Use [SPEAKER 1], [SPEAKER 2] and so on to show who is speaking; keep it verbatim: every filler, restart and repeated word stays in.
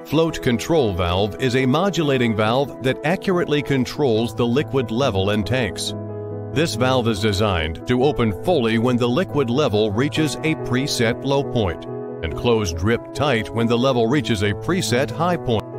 [SPEAKER 1] Float control valve is a modulating valve that accurately controls the liquid level in tanks. This valve is designed to open fully when the liquid level reaches a preset low point and close drip tight when the level reaches a preset high point.